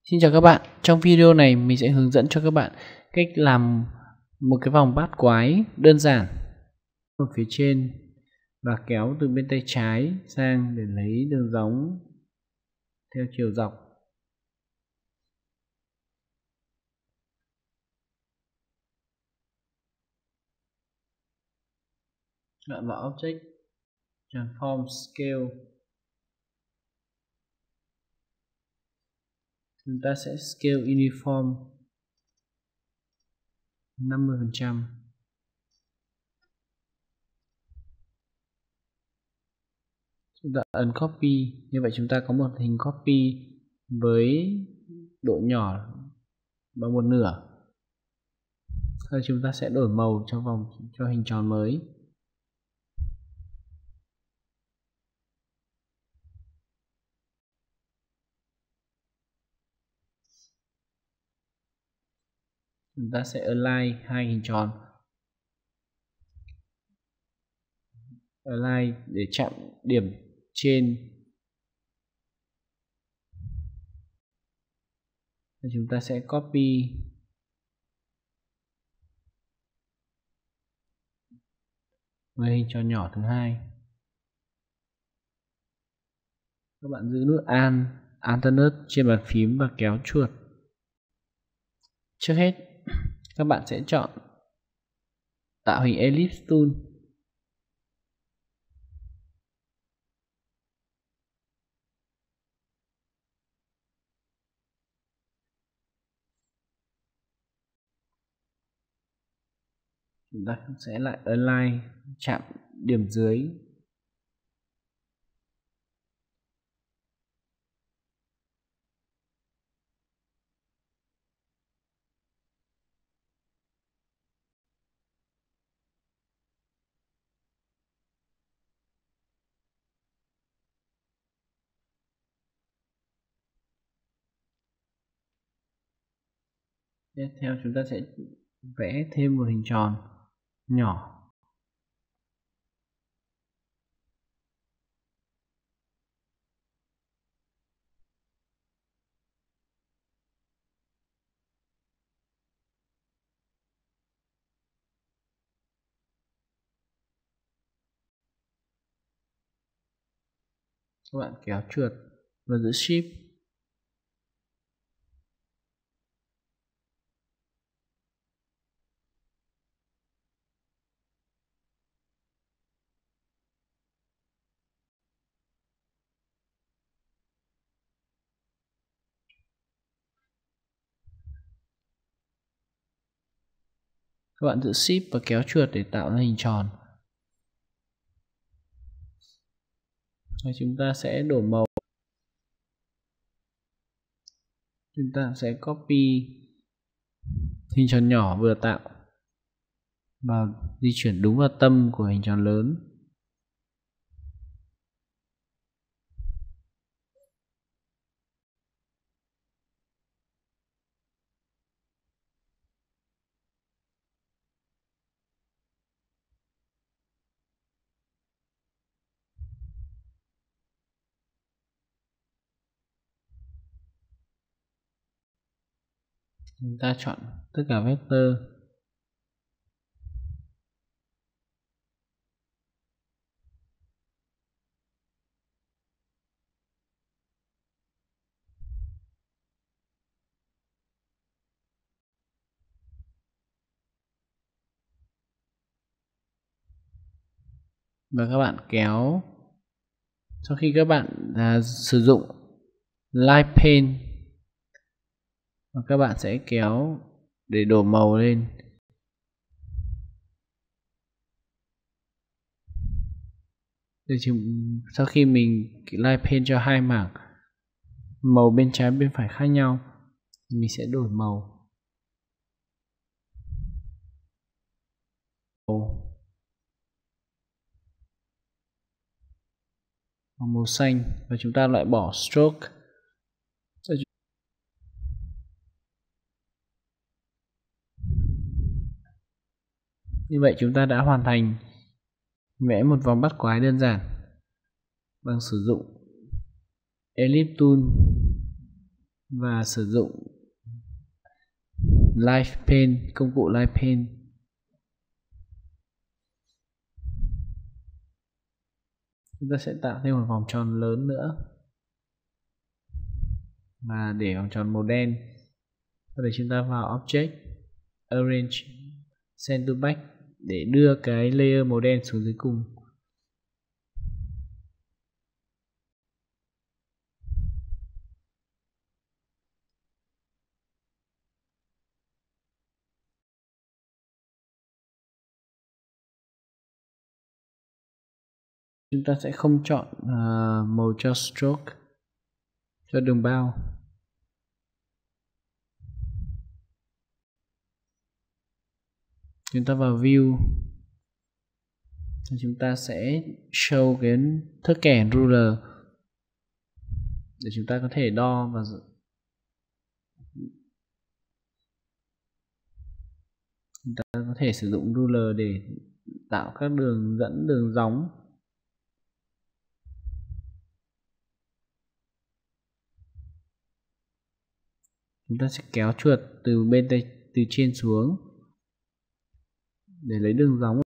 Xin chào các bạn, trong video này mình sẽ hướng dẫn cho các bạn cách làm một cái vòng bát quái đơn giản ở phía trên và kéo từ bên tay trái sang để lấy đường gióng theo chiều dọc. Chọn vào Object, Transform Scale. Chúng ta sẽ Scale Uniform 50%. Chúng ta ấn Copy, như vậy chúng ta có một hình copy với độ nhỏ bằng 1/2. Sau chúng ta sẽ đổi màu cho vòng cho hình tròn mới. Chúng ta sẽ align hai hình tròn, align để chạm điểm trên. Và chúng ta sẽ copy với hình tròn nhỏ thứ hai. Các bạn giữ nút Alternate trên bàn phím và kéo chuột. Trước hết các bạn sẽ chọn tạo hình Ellipse Tool. Chúng ta sẽ lại align chạm điểm dưới. Tiếp theo chúng ta sẽ vẽ thêm một hình tròn nhỏ. Các bạn kéo chuột và giữ Shift. Các bạn giữ Shift và kéo chuột để tạo ra hình tròn. Rồi chúng ta sẽ đổi màu. Chúng ta sẽ copy hình tròn nhỏ vừa tạo và di chuyển đúng vào tâm của hình tròn lớn. Chúng ta chọn tất cả vector. Và các bạn kéo. Sau khi các bạn sử dụng Light Paint, và các bạn sẽ kéo để đổ màu lên. Sau khi mình Light Paint cho hai mảng màu bên trái bên phải khác nhau, mình sẽ đổi màu. Màu xanh và chúng ta loại bỏ stroke. Như vậy chúng ta đã hoàn thành vẽ một vòng bát quái đơn giản bằng sử dụng Ellipse Tool. và sử dụng Live Pen, công cụ Live Pen. Chúng ta sẽ tạo thêm một vòng tròn lớn nữa, và để vòng tròn màu đen, sau đấy chúng ta vào Object, Arrange, Send to Back để đưa cái layer màu đen xuống dưới cùng. Chúng ta sẽ không chọn màu cho stroke, cho đường bao. Chúng ta vào View, chúng ta sẽ show cái thước kẻ ruler để chúng ta có thể đo và chúng ta có thể sử dụng ruler để tạo các đường dẫn, đường gióng. Chúng ta sẽ kéo chuột từ bên tay từ trên xuống để lấy đường gióng.